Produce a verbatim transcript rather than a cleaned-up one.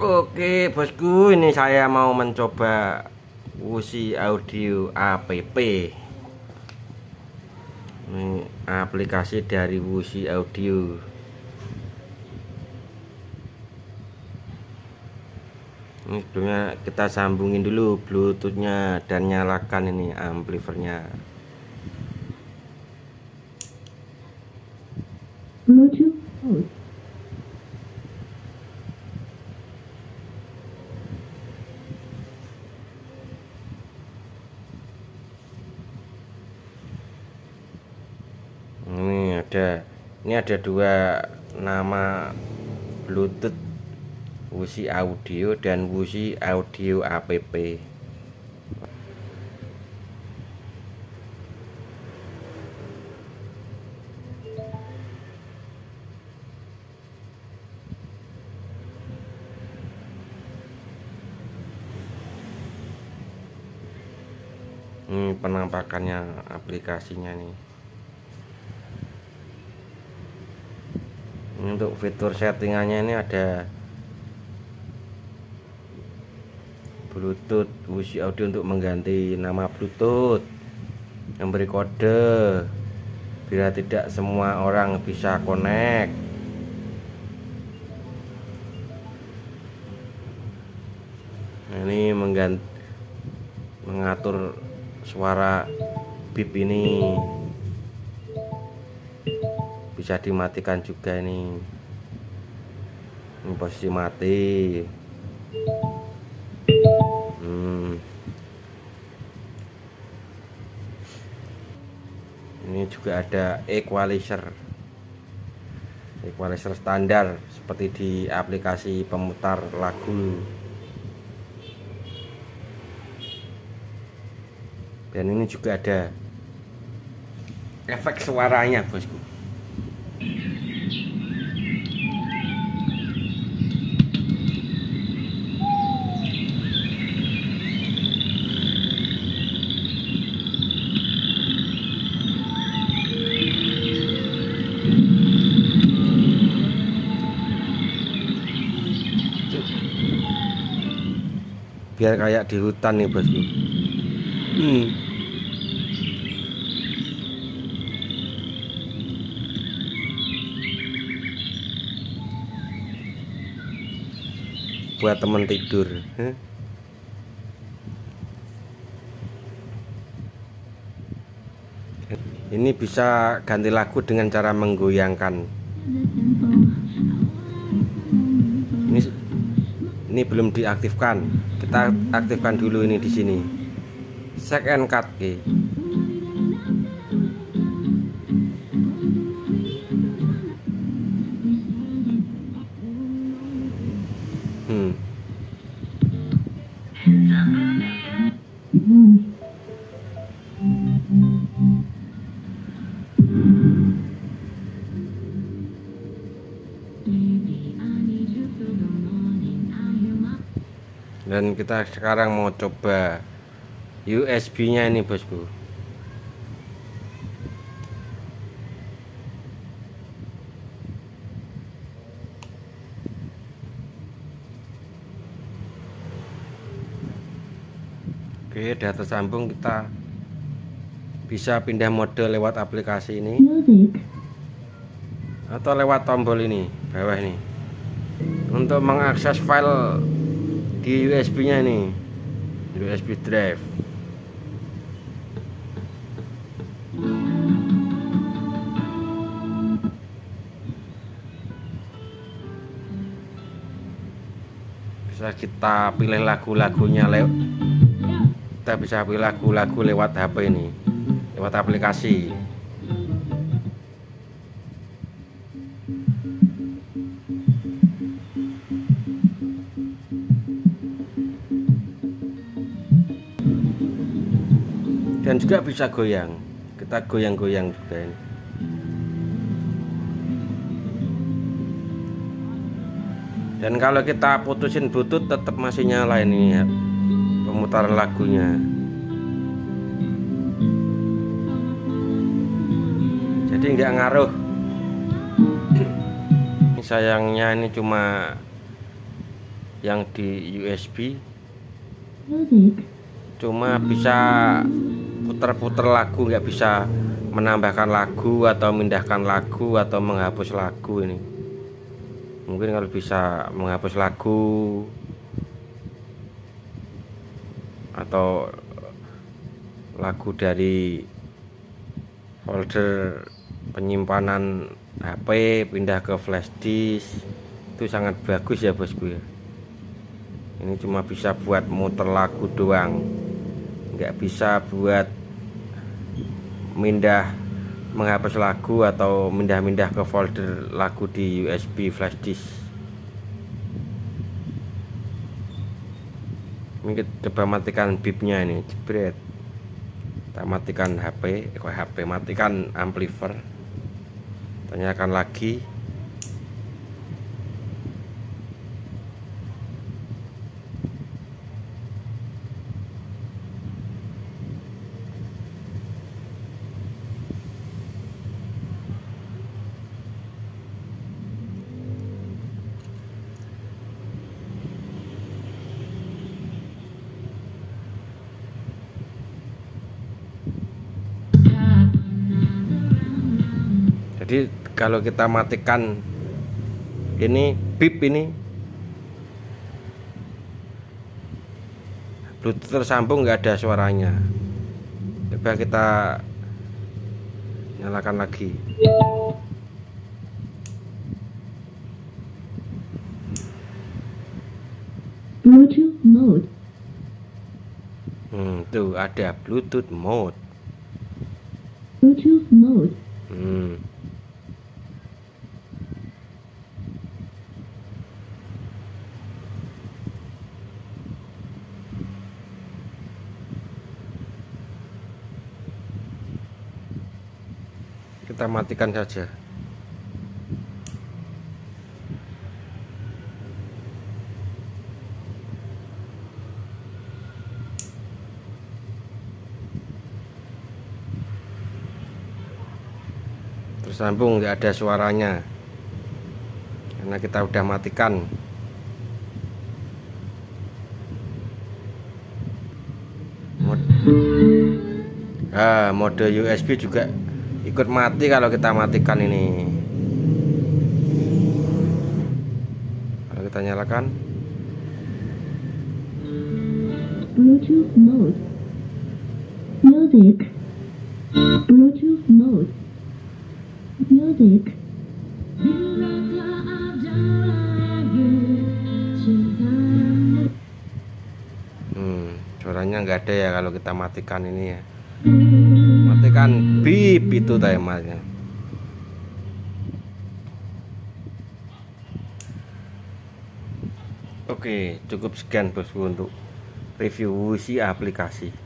Oke bosku, ini saya mau mencoba Wuxi Audio app. Ini aplikasi dari Wuxi Audio. Ini sebelumnya kita sambungin dulu Bluetoothnya dan nyalakan ini amplifiernya. Bluetooth mode. Ini ada, ini ada dua nama Bluetooth, Wuxi Audio dan Wuxi Audio app. Ini penampakannya aplikasinya nih. Ini untuk fitur settingannya ini ada Bluetooth Wuxi Audio untuk mengganti nama Bluetooth, memberi kode bila tidak semua orang bisa connect. Nah, ini mengganti, mengatur suara bip ini. Bisa dimatikan juga ini. Ini posisi mati. Hmm. Ini juga ada equalizer. Equalizer standar seperti di aplikasi pemutar lagu. Dan ini juga ada efek suaranya, bosku. Biar kayak di hutan nih, bosku. Hmm. Buat temen tidur. Huh? Ini bisa ganti lagu dengan cara menggoyangkan. Ini ini belum diaktifkan. Kita aktifkan dulu ini di sini. Check and cut. Okay. Hmm. Dan kita sekarang mau coba U S B nya ini, bosku. Oke, udah tersambung. Kita bisa pindah mode lewat aplikasi ini atau lewat tombol ini bawah ini untuk mengakses file di U S B nya ini, U S B drive. Bisa kita pilih lagu-lagunya lewat, kita bisa pilih lagu-lagu lewat H P ini, lewat aplikasi. Dan juga bisa goyang. Kita goyang-goyang juga ini. Dan kalau kita putusin Bluetooth tetap masih nyala ini ya, pemutaran lagunya. Jadi nggak ngaruh. Sayangnya ini cuma yang di U S B, Music. cuma bisa puter-puter lagu, nggak bisa menambahkan lagu atau memindahkan lagu atau menghapus lagu. Ini mungkin kalau bisa menghapus lagu atau lagu dari folder penyimpanan H P pindah ke flash disk, itu sangat bagus ya bosku ya. Ini cuma bisa buat muter lagu doang, nggak bisa buat mindah menghapus lagu atau mindah-mindah ke folder lagu di U S B flash disk. Ini kita coba matikan bipnya ini, jebret. Kita matikan H P, kok H P, matikan amplifier. Tanyakan lagi. Jadi kalau kita matikan ini bip ini, Bluetooth tersambung, nggak ada suaranya. Coba kita nyalakan lagi. Bluetooth mode. Hmm, tuh ada Bluetooth mode. Bluetooth mode. Hmm. Kita matikan saja. Tersambung, nggak ada suaranya karena kita udah matikan. Mode, ah, mode U S B juga ikut mati kalau kita matikan ini. Kalau kita nyalakan Bluetooth mode. Music. Bluetooth mode. Music. hmm, suaranya nggak ada ya kalau kita matikan ini ya. Matikan bip itu temanya. Oke, cukup sekian bosku untuk review si aplikasi.